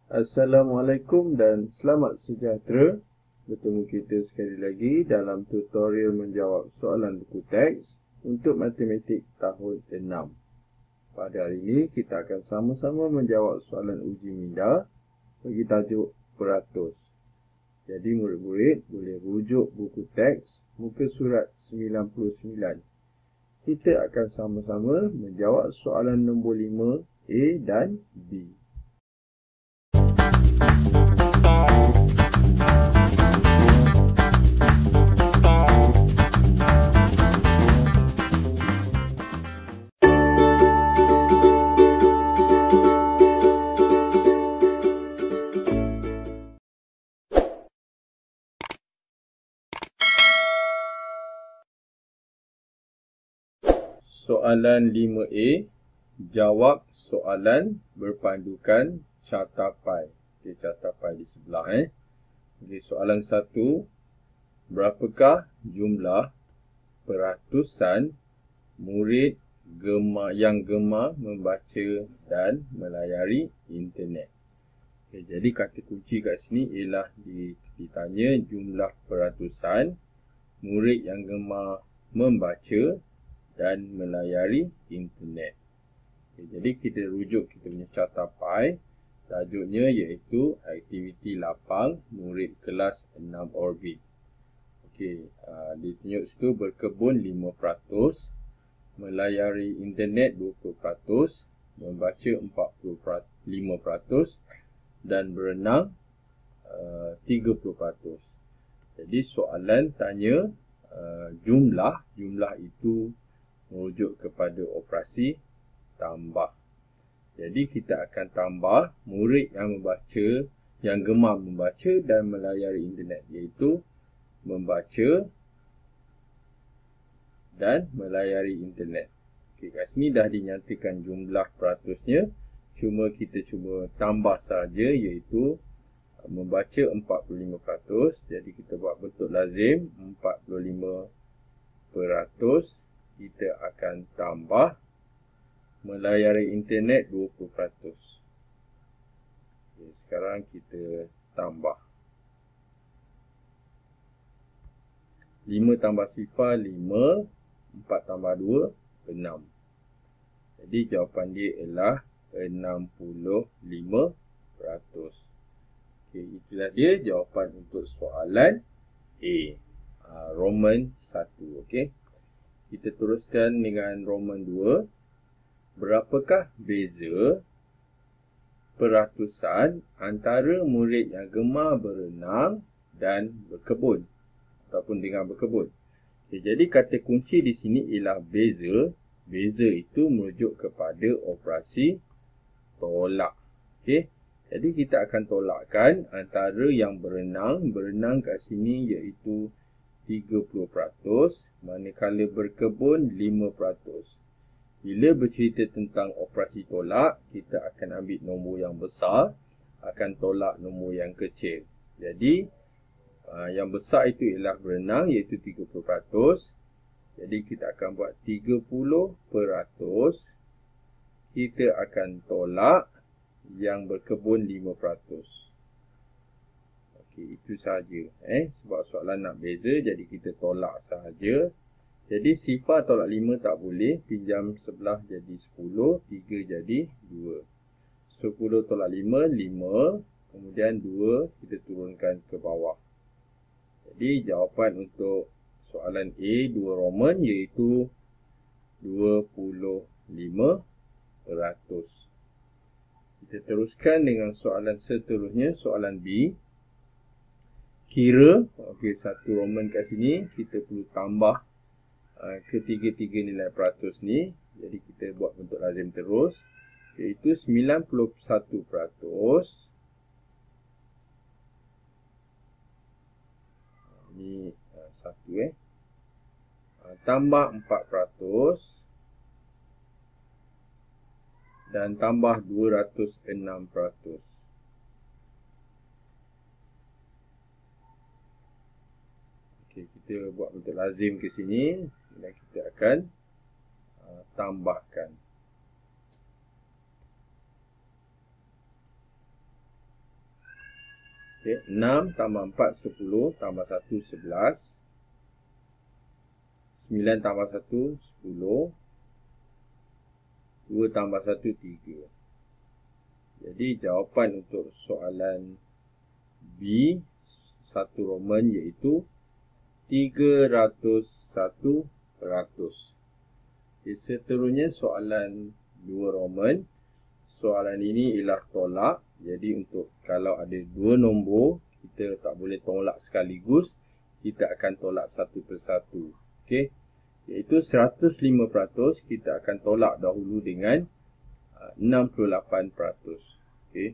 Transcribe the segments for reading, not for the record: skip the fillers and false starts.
Assalamualaikum dan selamat sejahtera. Bertemu kita sekali lagi dalam tutorial menjawab soalan buku teks untuk matematik tahun 6. Pada hari ini kita akan sama-sama menjawab soalan uji minda bagi tajuk peratus. Jadi murid-murid boleh rujuk buku teks muka surat 99. Kita akan sama-sama menjawab soalan nombor 5 A dan B. Soalan 5A, jawab soalan berpandukan carta pai. Okey, carta pai di sebelah. Okey, soalan 1, berapakah jumlah peratusan murid yang gemar membaca dan melayari internet? Okey, jadi kata kunci kat sini ialah ditanya jumlah peratusan murid yang gemar membaca dan melayari internet. Okay, jadi kita rujuk kita punya carta pai. Tajuknya iaitu aktiviti lapang murid kelas 6 orbit. Okey, ditunjuk situ berkebun 5%, melayari internet 20%, membaca 45% dan berenang 30%. Jadi soalan tanya jumlah itu merujuk kepada operasi tambah. Jadi kita akan tambah murid yang gemar membaca dan melayari internet, iaitu membaca dan melayari internet. Okey, kat sini dah dinyatakan jumlah peratusnya, kita cuba tambah saja, iaitu membaca 45%. Jadi kita buat bentuk lazim 45%. Kita akan tambah melayari internet 20%. Okay, sekarang kita tambah 5 tambah sifar 5, 4 tambah 2 6. Jadi jawapan dia ialah 65%. Okay, itulah dia jawapan untuk soalan A, Roman 1. Okay. Kita teruskan dengan Roman 2. Berapakah beza peratusan antara murid yang gemar berenang dan berkebun ataupun dengan berkebun? Okay, jadi kata kunci di sini ialah beza. Beza itu merujuk kepada operasi tolak. Okay. Jadi kita akan tolakkan antara yang berenang. Berenang kat sini iaitu 30%, manakala berkebun 5%. Bila bercerita tentang operasi tolak, kita akan ambil nombor yang besar, akan tolak nombor yang kecil. Jadi, yang besar itu ialah berenang, iaitu 30%. Jadi, kita akan buat 30%. Kita akan tolak yang berkebun 5%. Itu sahaja. Sebab soalan nak beza, jadi kita tolak sahaja. Jadi sifar tolak 5 tak boleh. Pinjam sebelah jadi 10. 3 jadi 2. 10 tolak 5, 5. Kemudian 2 kita turunkan ke bawah. Jadi jawapan untuk soalan A, 2 Roman, iaitu 25%. Kita teruskan dengan soalan seterusnya, soalan B. Kira, satu Roman kat sini, kita perlu tambah ketiga-tiga nilai peratus ni. Jadi kita buat bentuk lazim terus, iaitu 91%. Ini satu tambah 4% dan tambah 206%. Kita buat bentuk lazim ke sini dan kita akan tambahkan. Okay. 6 tambah 4, 10. Tambah 1, 11. 9 tambah 1, 10. 2 tambah 1, 3. Jadi jawapan untuk soalan B, 1 Roman iaitu 301%. Okay, seterusnya soalan 2 Roman. Soalan ini ialah tolak. Jadi untuk kalau ada 2 nombor, kita tak boleh tolak sekaligus. Kita akan tolak satu persatu. Okey. Iaitu 105%, kita akan tolak dahulu dengan 68%. Okey.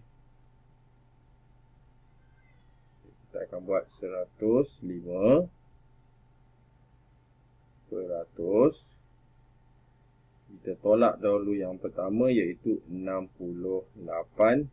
Kita akan buat 105%. Kita tolak dahulu yang pertama iaitu 68%.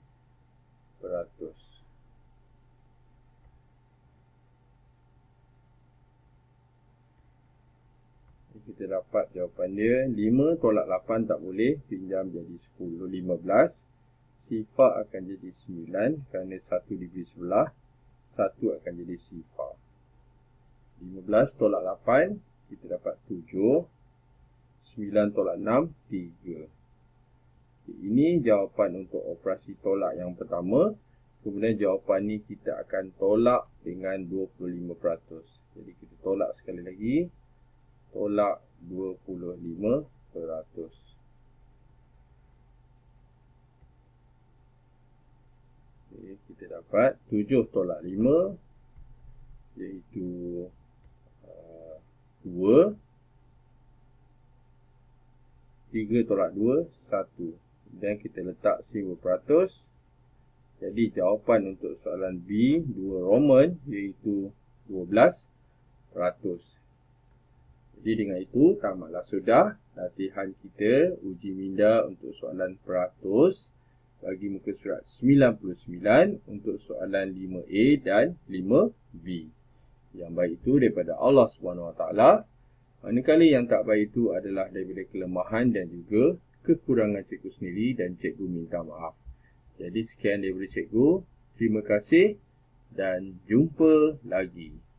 Kita dapat jawapan dia 5 tolak 8 tak boleh, pinjam jadi 10, 15. Sifar akan jadi 9 kerana 1 diberi sebelah, 1 akan jadi sifar. 15 tolak 8, kita dapat 7. 9 tolak 6, 3. Ini jawapan untuk operasi tolak yang pertama. Kemudian jawapan ni kita akan tolak dengan 25%. Jadi kita tolak sekali lagi. Tolak 25%. Okay, kita dapat 7 tolak 5 iaitu 2. 3 tolak 2, 1. Dan kita letak 10%. Jadi jawapan untuk soalan B, 2 Roman iaitu 12%. Jadi dengan itu, tamatlah sudah latihan kita uji minda untuk soalan peratus bagi muka surat 99 untuk soalan 5A dan 5B. Yang baik itu daripada Allah SWT. Manakala yang tak baik itu adalah daripada kelemahan dan juga kekurangan cikgu sendiri dan cikgu minta maaf. Jadi sekian daripada cikgu. Terima kasih dan jumpa lagi.